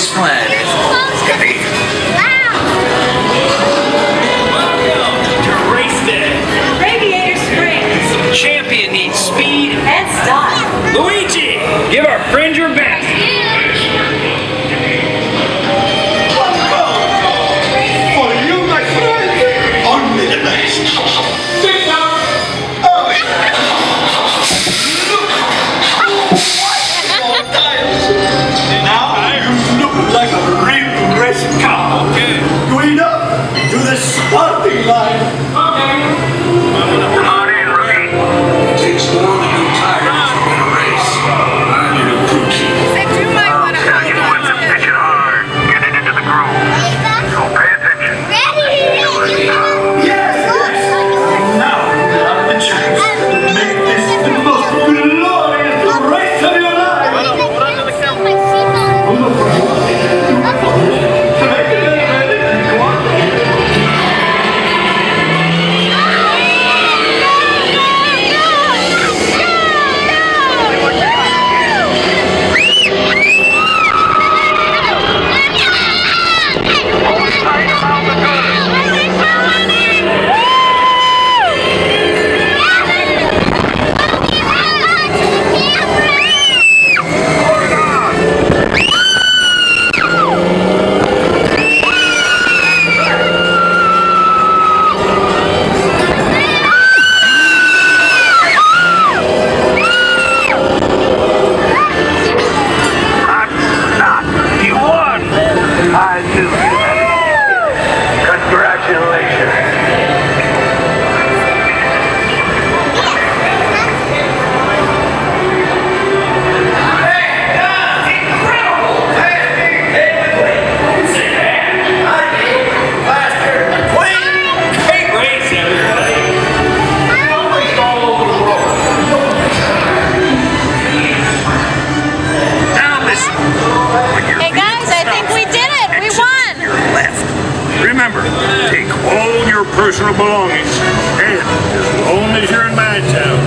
this planet. Welcome to Race Day. Radiator Springs. Champion needs speed And style. Luigi, give our friend your best. For you, my friend, only the best. Sit down. Oh, now you look like a real race car. Okay. Going up to the starting line. It takes more than new tires to win a race. I need a crew chief. Said you might want to hold on to it. Pitch it hard. Get it into the groove. So pay attention. Yes, yes. Now you have the chance to make this the most glorious race of your life. Remember, take all your personal belongings and